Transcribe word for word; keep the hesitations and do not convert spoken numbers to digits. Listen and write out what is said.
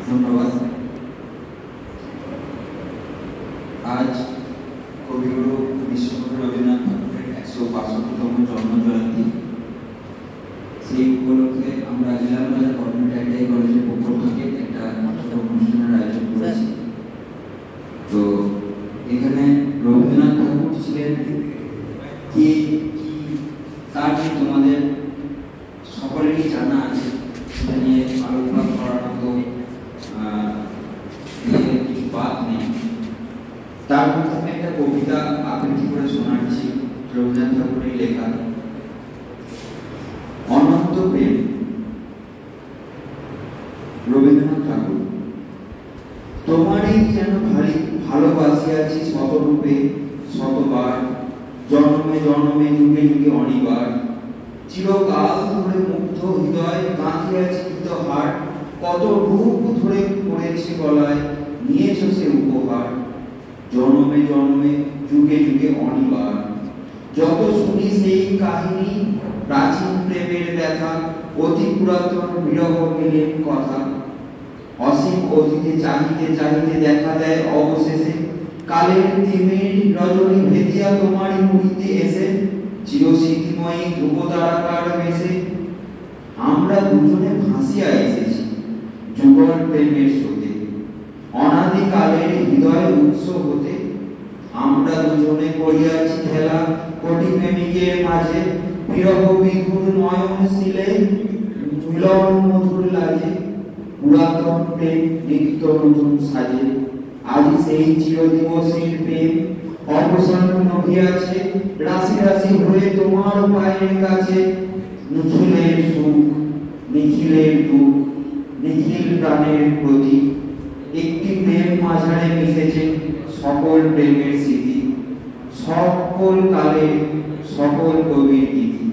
ধন্যবাদ। আজ কবিগুরু বিশ্বকবি রবীন্দ্রনাথ ঠাকুরের একশো বাষট্টিতম জন্ম জয়ন্তী। সেই উপলক্ষে আমরা ইলামবাজার গভর্নমেন্ট আইটিআই কলেজের পক্ষ থেকে একটা ছোট অনুষ্ঠানের আয়োজন করেছি। তো এখানে রবীন্দ্রনাথ ঠাকুর ছিলেন কি তার যে তোমাদের সকলেরই জানা আছে, সেটা নিয়ে আলোচনা করার মতো কিছু বাদ নেই। তার প্রথমে একটা কবিতা আবৃত্তি করে শোনাচ্ছি, রবীন্দ্রনাথ ঠাকুরের লেখা। অনন্ত প্রেম। রবীন্দ্রনাথ ঠাকুর। তোমারই যেন ভারী ভালোবাসিয়াছি শতরূপে শতবার, জন্মে জন্মে যুগে যুগে অনিবার। চিরকাল ধরে মুগ্ধ হৃদয় গাঁথিয়াছি হার, কত রূপ ধরে পড়েছে গলায়, নিয়েছ সে উপহার। জন্মে জন্মে যুগে যুগে অনিবার। যত শুনি সেই কাহিনী, প্রাচীন প্রেমের ব্যথা, অতি পুরাতন বিরহ মিলেন কথা। অসীম অতীতে চাহিতে চাহিতে দেখা দেয় অবশেষে, কালের তিমির রজনী ভেদিয়া তোমারই মুড়িতে এসে, চিরস্মৃতিময়ী ধ্রুব তারাকার বেশে। আমরা দুজনে ভাসিয়া এসেছি যুগল প্রেমের স্রোতে, অনাদি কালের হৃদয় উৎস হতে। আমরা দুজনে করিয়াছি খেলা কোটি প্রেমিকের মাঝে, বিরহ বিধুর নয়ন শিলে মিলন মধুর লাগে। পুরাতন প্রেম নিত্য নতুন সাজে, আজ সেই চিরদিবসের প্রেম অবসান নভিয়াছে। রাশি রাশি হয়ে তোমার পায়ের কাছে, নিখিলের সুখ নিখিলের দুঃখ নিখিল প্রাণের প্রতি। একটি প্রেম মাঝারে মিশেছে সকল প্রেমের স্মৃতি, সকল কালে সকল কবির গীতি।